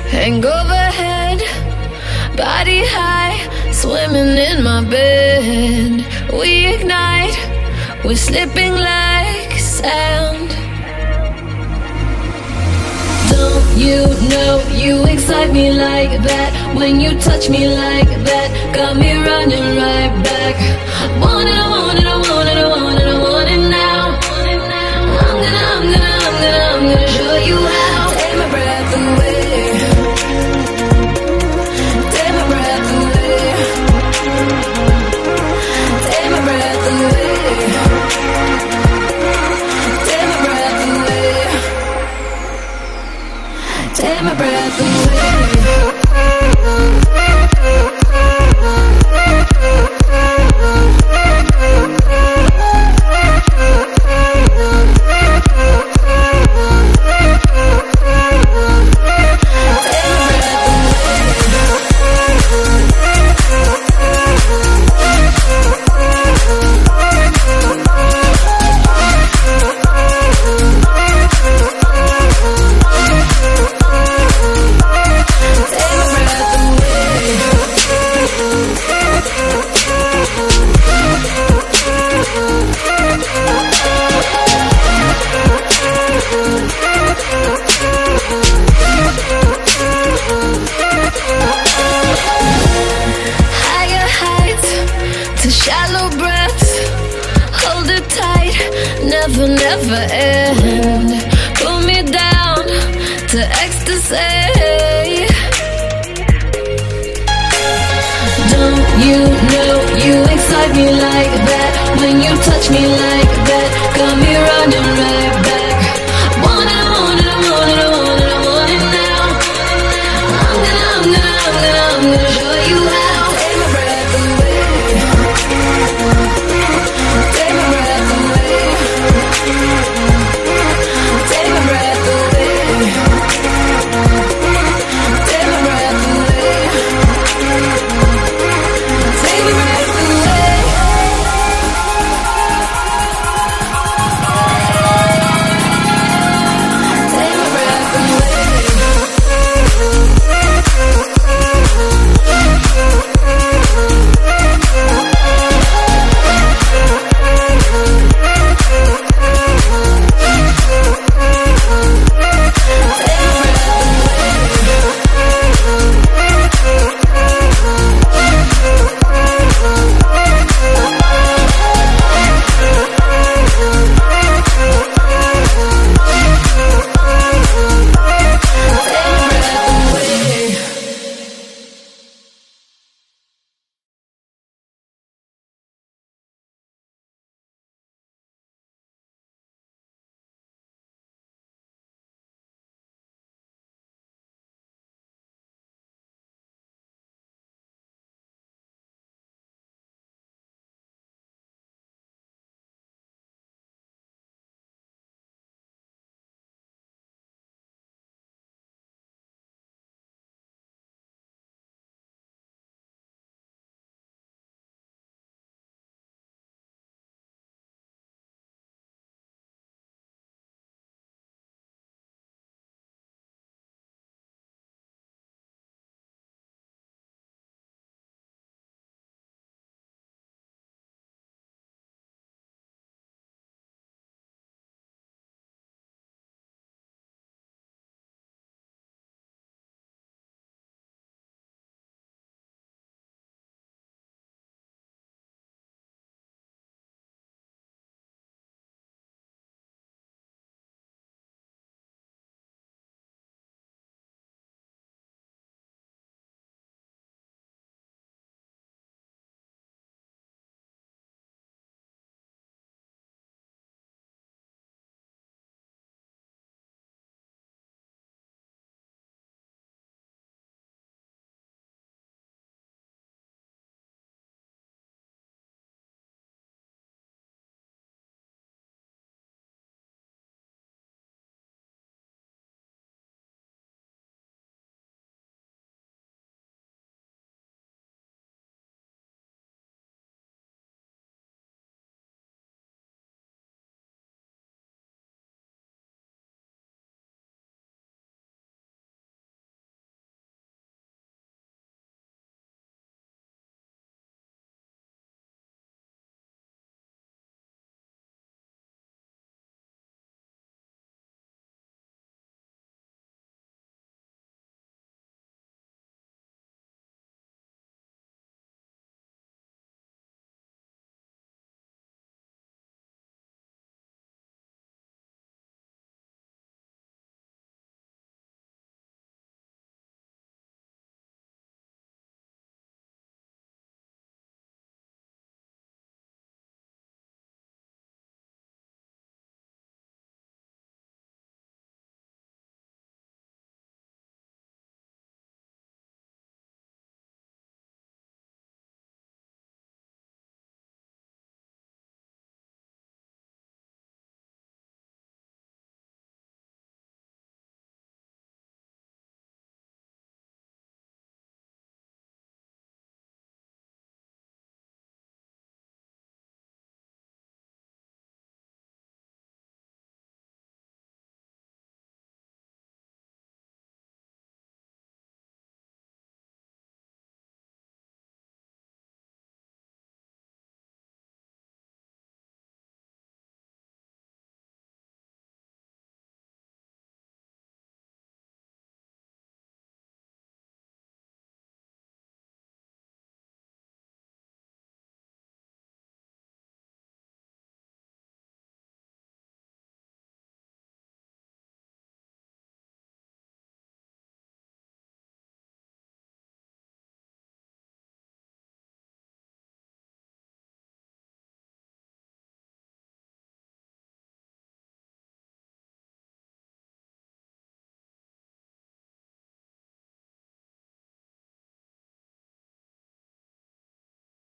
hang overhead, body high, swimming in my bed. We ignite, we're slipping like sand. Don't you know you excite me like that? When you touch me like that, got me running right back. Want it, I want it, I want it, I want it, I want it now. I'm gonna show you how. Take my breath away, take my breath away, take my breath away, take my breath away, take my breath away. Shallow breaths, hold it tight, never, never end. Pull me down to ecstasy. Don't you know you excite me like that? When you touch me like that, got me running right back.